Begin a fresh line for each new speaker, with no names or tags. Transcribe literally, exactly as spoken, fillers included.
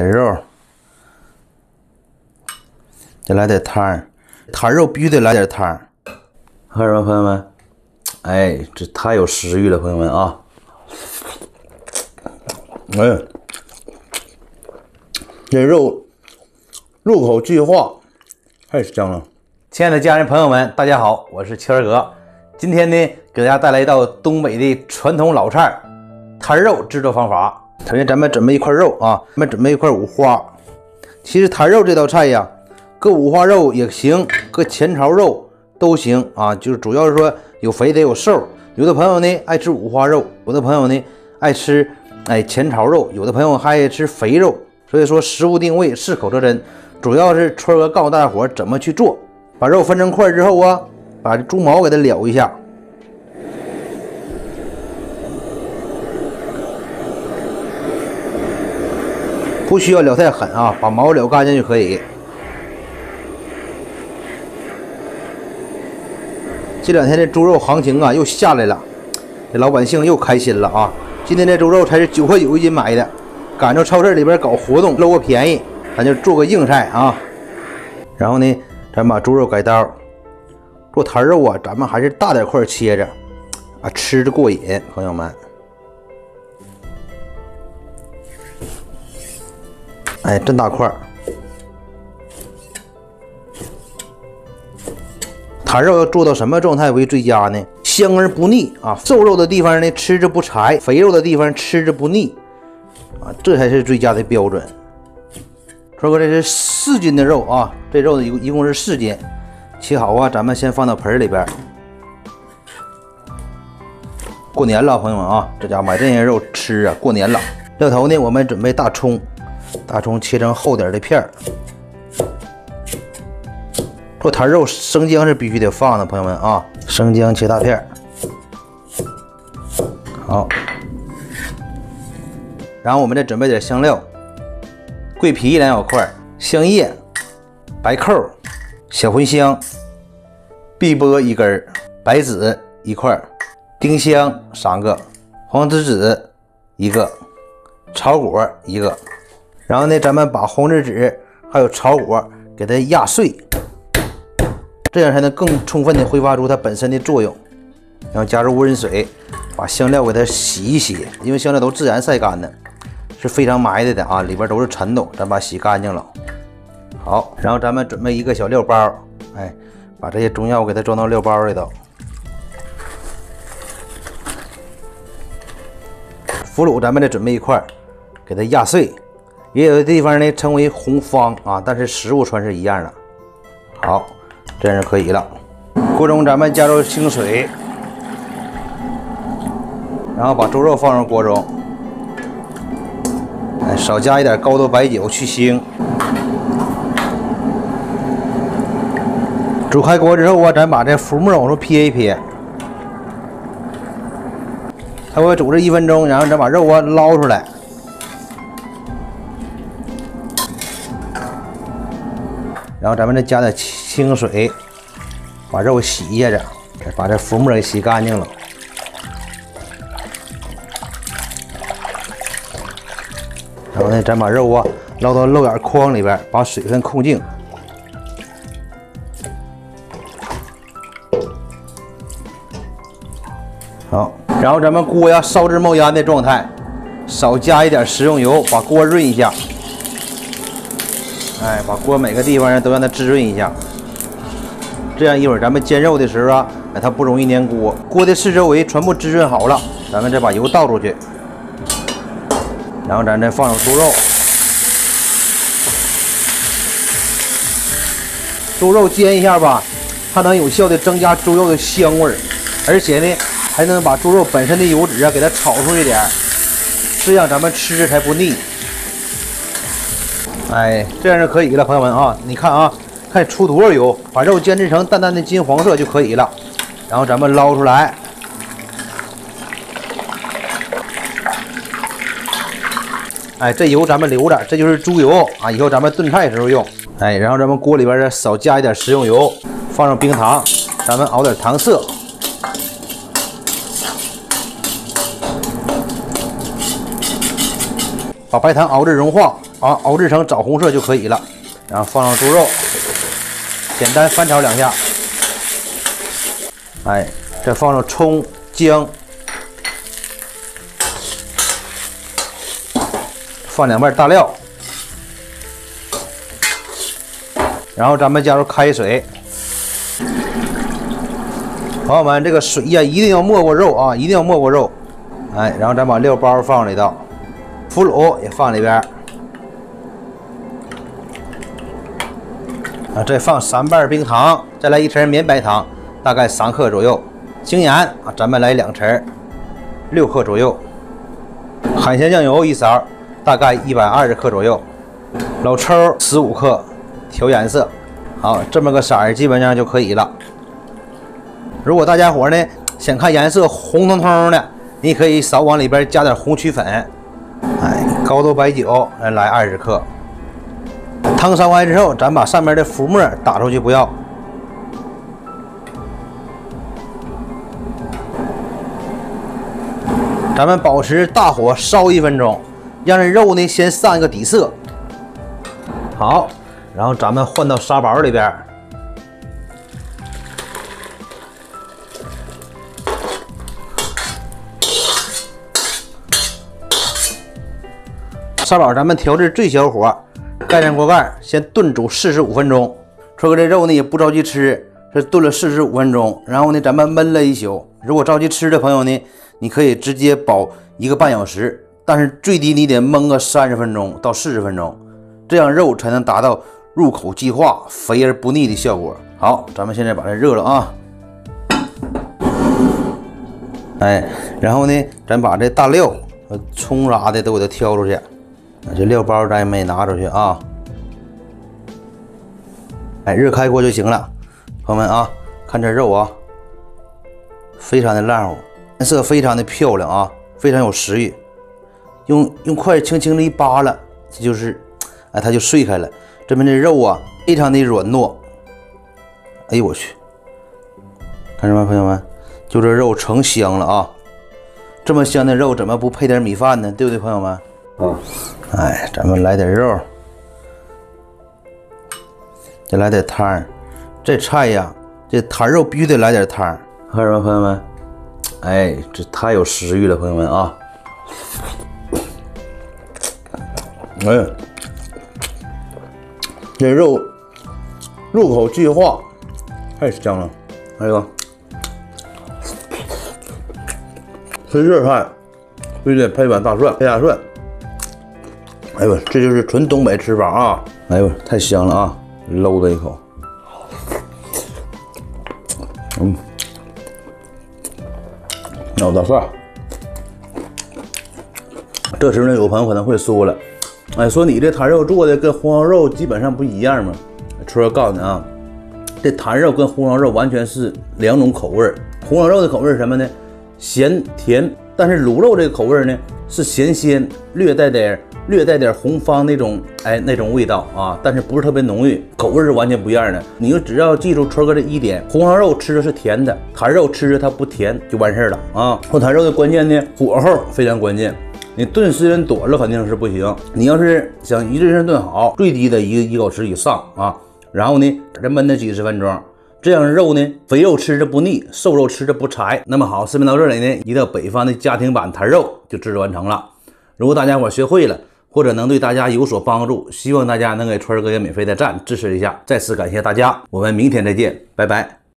点肉，再来点汤，汤肉必须得来点汤。看什么，朋友们？哎，这太有食欲了，朋友们啊！哎，这肉入口即化，太香了。亲爱的家人朋友们，大家好，我是谦儿哥。今天呢，给大家带来一道东北的传统老菜——摊肉制作方法。首先，咱们准备一块肉啊，咱们准备一块五花。其实摊肉这道菜呀，搁五花肉也行，搁前槽肉都行啊。就是主要是说有肥得有瘦。有的朋友呢爱吃五花肉，有的朋友呢爱吃哎前槽肉，有的朋友还爱吃肥肉。所以说食物定位适口则真，主要是春哥告诉大伙怎么去做。把肉分成块之后啊，把这猪毛给它燎一下。不需要燎太狠啊，把毛燎干净就可以。这两天的猪肉行情啊又下来了，这老百姓又开心了啊！今天这猪肉才是九块九一斤买的，赶着超市里边搞活动，搂个便宜，咱就做个硬菜啊。然后呢，咱把猪肉改刀，做摊肉啊，咱们还是大点块切着啊，吃着过瘾，朋友们。哎，真大块！摊肉要做到什么状态为最佳呢？香而不腻啊！瘦肉的地方呢吃着不柴，肥肉的地方吃着不腻啊，这才是最佳的标准。说哥，这是四斤的肉啊，这肉一共一共是四斤，切好啊，咱们先放到盆里边。过年了，朋友们啊，这家买这些肉吃啊，过年了。料头呢，我们准备大葱。大葱切成厚点的片儿，做摊肉生姜是必须得放的，朋友们啊，生姜切大片儿，好，然后我们再准备点香料，桂皮两小块，香叶、白蔻、小茴香、碧波一根，白芷一块，丁香三个，黄栀子一个，草果一个。然后呢，咱们把红栀子还有草果给它压碎，这样才能更充分的挥发出它本身的作用。然后加入温水，把香料给它洗一洗，因为香料都自然晒干的，是非常埋汰的啊，里边都是尘土，咱把它洗干净了。好，然后咱们准备一个小料包，哎，把这些中药给它装到料包里头。腐乳咱们再准备一块，给它压碎。也有的地方呢称为红方啊，但是食物全是一样的。好，这样就可以了。锅中咱们加入清水，然后把猪肉放入锅中，哎，少加一点高度白酒去腥。煮开锅之后啊，咱把这浮沫往出撇一撇，差不多煮这一分钟，然后咱把肉啊捞出来。然后咱们再加点清水，把肉洗一下子，把这浮沫给洗干净了。然后呢，咱把肉啊捞到肉眼筐里边，把水分控净。好，然后咱们锅呀烧至冒烟的状态，少加一点食用油，把锅润一下。哎，把锅每个地方都让它滋润一下，这样一会儿咱们煎肉的时候啊，哎，它不容易粘锅。锅的四周围全部滋润好了，咱们再把油倒出去，然后咱再放入猪肉。猪肉煎一下吧，它能有效的增加猪肉的香味儿，而且呢，还能把猪肉本身的油脂啊给它炒出一点，这样咱们吃着才不腻。哎，这样就可以了，朋友们啊！你看啊，看出多少油，把肉煎制成淡淡的金黄色就可以了。然后咱们捞出来，哎，这油咱们留着，这就是猪油啊，以后咱们炖菜时候用。哎，然后咱们锅里边再少加一点食用油，放上冰糖，咱们熬点糖色。把白糖熬至融化， 啊，熬制成枣红色就可以了。然后放上猪肉，简单翻炒两下。哎，再放上葱、姜，放两瓣大料，然后咱们加入开水。朋友们，这个水呀一定要没过肉啊，一定要没过肉。哎，然后咱把料包放里头，腐乳也放里边。啊，再放三瓣冰糖，再来一层绵白糖，大概三克左右。精盐啊，咱们来两层，六克左右。海鲜酱油一勺，大概一百二十克左右。老抽十五克，调颜色。好，这么个色儿基本上就可以了。如果大家伙呢想看颜色红彤彤的，你可以少往里边加点红曲粉。哎，高度白酒来二十克。汤烧开之后，咱把上面的浮沫打出去不要。咱们保持大火烧一分钟，让这肉呢先上一个底色。好，然后咱们换到沙煲里边。沙煲咱们调至最小火，盖上锅盖，先炖煮四十五分钟。春哥这肉呢也不着急吃，是炖了四十五分钟，然后呢咱们焖了一宿。如果着急吃的朋友呢，你可以直接煲一个半小时，但是最低你得焖个三十分钟到四十分钟，这样肉才能达到入口即化、肥而不腻的效果。好，咱们现在把它热了啊。哎，然后呢，咱把这大料、葱啥的都给它挑出去。这料包咱也没拿出去啊。哎，热开锅就行了。朋友们啊，看这肉啊，非常的烂乎，颜色非常的漂亮啊，非常有食欲。用用筷轻轻的一扒拉，这就是，哎，它就碎开了。这边的肉啊，非常的软糯。哎呦我去，看着吗，朋友们？就这肉成香了啊！这么香的肉，怎么不配点米饭呢？对不对，朋友们？嗯。哎，咱们来点肉，再来点汤。这菜呀，这坛肉必须得来点汤，看着吗，朋友们？哎，这太有食欲了，朋友们啊！哎，这肉入口即化，太香了。哎呦，吃这菜必须得配碗大蒜，配大蒜。哎呦，这就是纯东北吃法啊！哎呦，太香了啊！搂这一口，嗯，咬大蒜。这时候呢，有朋友可能会说了，哎，说你这坛肉做的跟红烧肉基本上不一样吗？春儿告诉你啊，这坛肉跟红烧肉完全是两种口味。红烧肉的口味是什么呢？咸甜，但是卤肉这个口味呢是咸鲜，略带点略带点红方那种哎那种味道啊，但是不是特别浓郁，口味是完全不一样的。你就只要记住春哥这一点，红烧肉吃的是甜的，坛肉吃着它不甜就完事儿了啊。做坛肉的关键呢，火候非常关键。你炖时间短了肯定是不行，你要是想一阵阵炖好，最低的一个一口匙以上啊，然后呢再焖它几十分钟，这样肉呢肥肉吃着不腻，瘦肉吃着不柴。那么好，视频到这里呢，一道北方的家庭版坛肉就制作完成了。如果大家伙学会了，或者能对大家有所帮助，希望大家能给川儿哥也免费的赞支持一下。再次感谢大家，我们明天再见，拜拜。